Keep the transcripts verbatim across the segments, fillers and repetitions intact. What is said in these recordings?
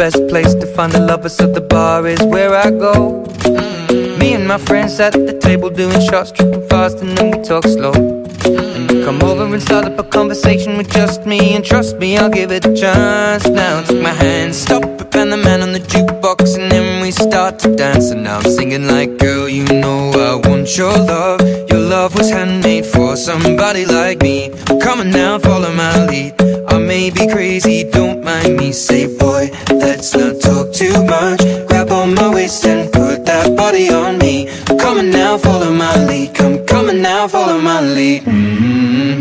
best place to find the lovers, so the bar is where I go. mm. Me and my friends at the table doing shots, tripping fast, and then we talk slow. And you come over and start up a conversation with just me, and trust me, I'll give it a chance. Now take my hand, stop it, and the man on the jukebox, and then we start to dance. And now I'm singing like, girl, you know I want your love. Your love was handmade for somebody like me. Come on now, follow my lead. I may be crazy, don't mind me. Say, boy, let's not talk too much. Grab on my waist and put that body on me. Come on now, follow my lead. Come, come on now, follow my lead. mm-hmm.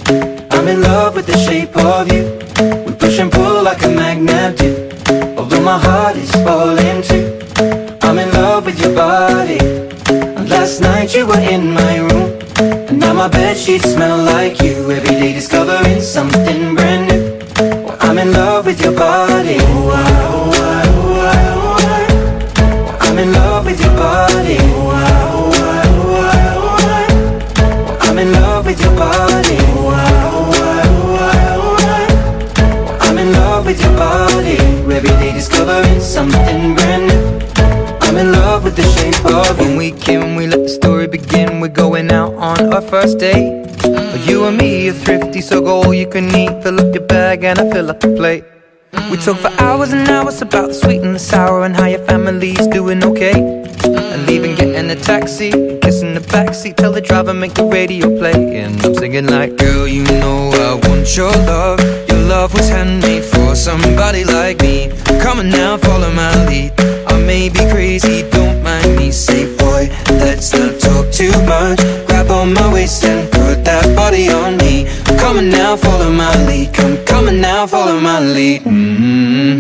I'm in love with the shape of you. We push and pull like a magnet do. Although my heart is falling too, I'm in love with your body. And last night you were in my room, and now my bedsheets smell like you. Every day discovering something brand new. Well, I'm in love with your body. Oh, I, oh, I, oh, I, oh, I. Well, I'm in love with your body. Oh, I, oh, I, oh, I, oh, I. Well, I'm in love with your body. Oh, I, oh, I, oh, I, oh, I. Well, I'm in love with your body. Every day discovering something brand new. I'm in love with the shape of you. When we came, we let the story begin. We're going out on our first date. mm. You and me are thrifty, so go all you can eat. Fill up your bag and I fill up the plate. mm. We talk for hours and hours about the sweet and the sour, and how your family's doing okay. mm. And leaving, getting a taxi, kissing the backseat, tell the driver make the radio play. And I'm singing like, girl, you know I want your love. Your love was handmade for somebody like me. Come on now, follow my lead. I may be crazy, don't mind me. Say, boy, let's not talk too much. Grab on my waist and put that body on me. Come on now, follow my lead. Come, come on now, follow my lead. mm-hmm.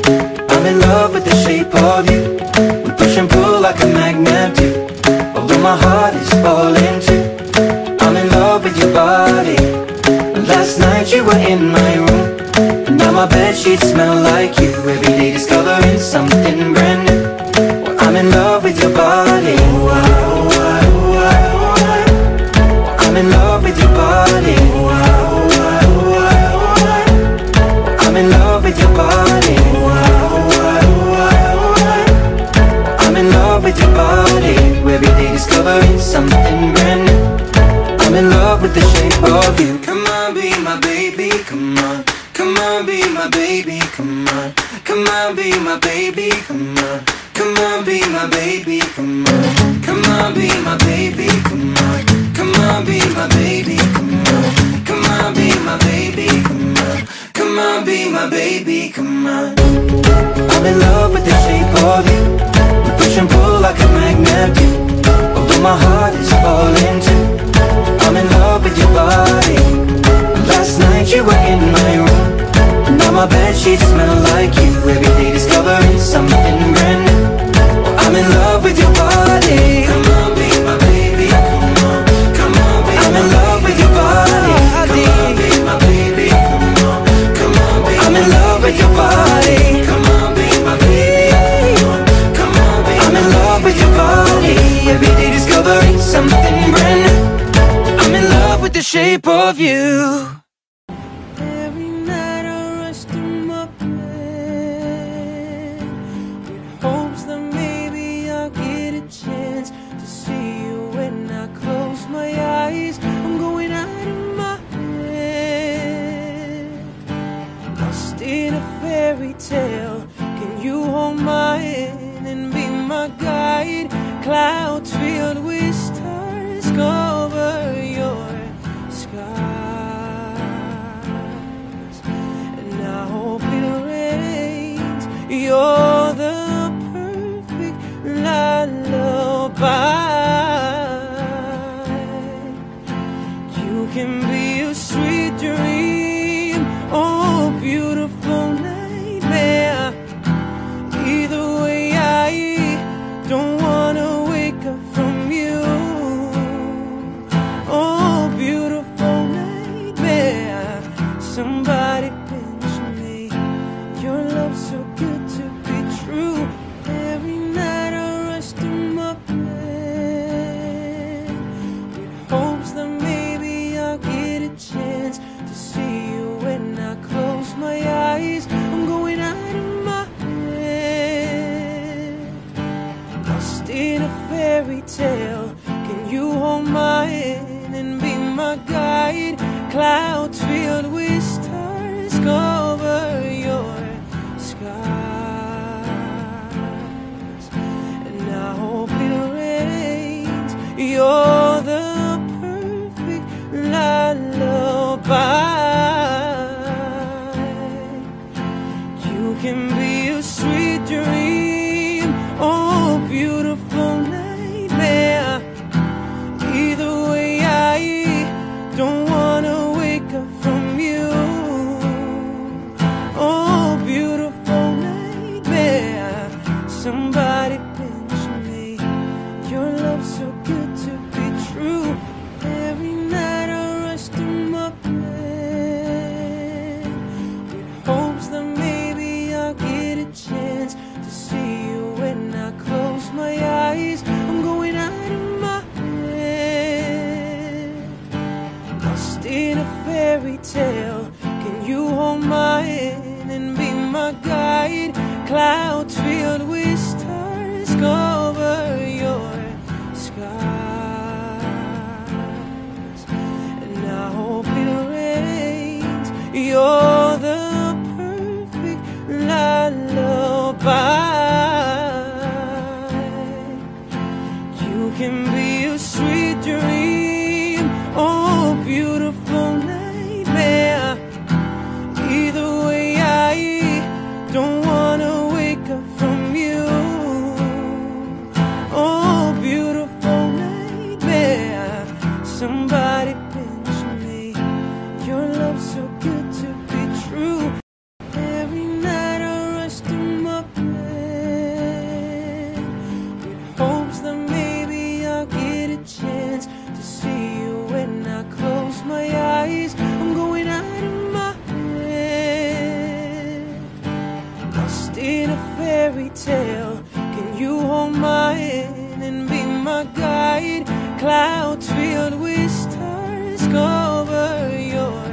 I'm in love with the shape of you. We push and pull like a magnet do. Although my heart is falling too, I'm in love with your body. Last night you were in my room, and now my bedsheets smell like you. Every day discovering something brand new. Well, I'm in love with your body. Oh, I, oh, I, oh, I, oh, I. Well, I'm in love with your body. Oh, I, oh, I, oh, I, oh, I. Well, I'm in love with your body. Oh, I, oh, I, oh, I, oh, I. Well, I'm in love with your body. Every day discovering something brand new. I'm in love with the shape of you. Come on, be my baby, come on. Come on, be my baby, come on. Come on, be my baby, come on. Come on, be my baby, come on. Come on, be my baby, come on. Come on, be my baby, come on. Come on, be my baby, come on. Come on, be my baby, come on. I'm in love with the shape of you. We push and pull like a magnet do. Although my heart is falling too, I'm in love with your body. Last night you were in my room, and now my bedsheets smell like you. Every day discovering something brand new. Well, I'm in love with your body. Come on, be my baby, come on. Come on, be I'm in love with your body. Come on, be my baby, come on. Come on, be I'm in love with your body. Come on, be my baby, come on. Come on, be I'm in love with your body. Every day discovering something brand new. I'm in love with the shape of you. Every night I rush to my bed with hopes that maybe I'll get a chance to see you when I close my eyes. I'm going out of my head, lost in a fairy tale. Can you hold my hand and be my guide? Clouds filled with stars cover your skies, and I hope it rains. You're the perfect lullaby. You can be a sweet dream, oh beautiful nightmare. Either way, I don't wanna wake up from you. Oh, beautiful nightmare. Somebody pinch me. Your love's so good to be true. Every night I rush to my bed lost in a fairy tale. Can you hold my hand and be my guide? Clouds filled with stars cover your skies, and I hope it rains. You're the perfect lullaby. You can be a sweet dream, oh beautiful nightmare. Either way, I don't wanna wake up from you. Oh beautiful nightmare, somebody pinch me. Your love's so good to be true. Every night I rush to my bed with hopes that maybe I'll get a chance to see you. When I close my eyes, I'm going out of my head, lost in a fairy tale. Can you hold my hand and be my guide? Clouds filled with stars cover your skies, and I hope it rains. You're the perfect lullaby. You can be a sweet dream, oh beautiful nightmare. Either way, I don't wanna wake up from you. Oh beautiful nightmare, somebody pinch me. Your love's so good to be true. Every night I rush to my bed with hopes that maybe I'll get a chance to see you. When I close my eyes, I'm going out of my head, lost in a fairy tale. Can you hold my hand and be my guide? Clouds filled with stars cover your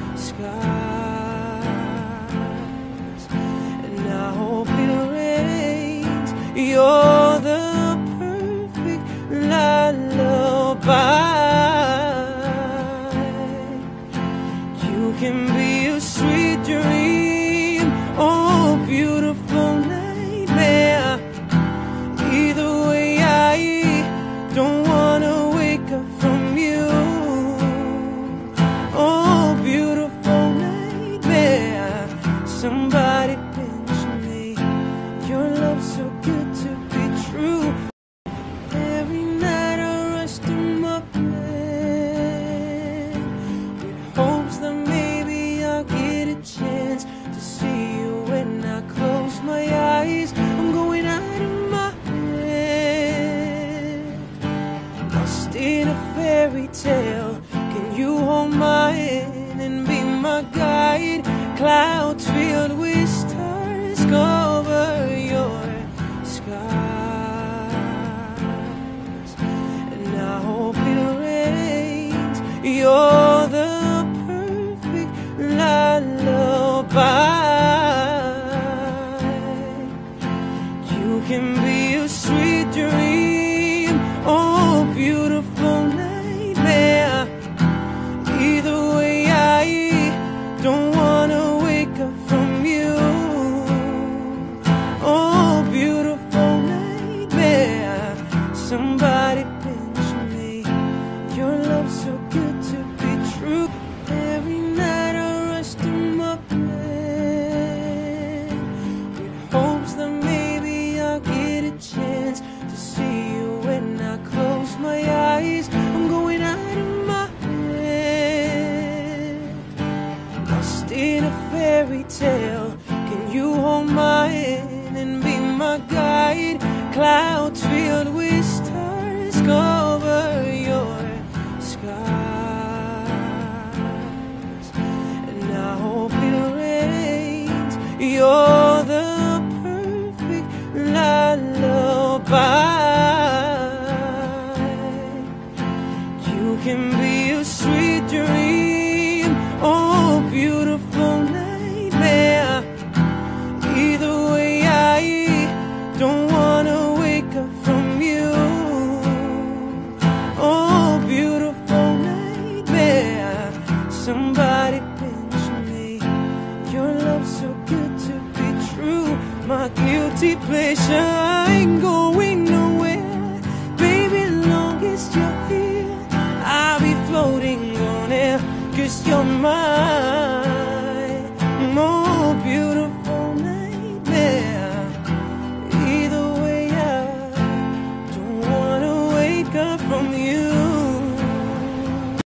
skies, and I hope it rains. You're the perfect lullaby. You can be a sweet dream, oh beautiful nightmare. Either way, I don't wanna wake up from you. Oh beautiful nightmare, somebody pinch me. Your love's so good to be true. Every night I rush to my bed with hopes that maybe I'll get a chance to see you. When I close my eyes, I'm going out of my head, lost in a fairy tale. Can you hold my hand and be my guide? Clouds filled with stars cover your skies, and I hope it rains. You're the perfect lullaby. You can be a sweet dream, oh beautiful nightmare. Either way, I don't wanna wake up from you. Oh beautiful nightmare, somebody pinch me. Your love's so good to be true. Every night I rush to my bed with hopes that maybe I'll get a chance to see you. When I close my eyes, I'm going out of my head, lost in a fairy tale. Can you hold my hand and be my guide? Clouds filled with stars my guilty pleasure. I ain't going nowhere, baby, long as you're here. I'll be floating on air, 'cause you're mine.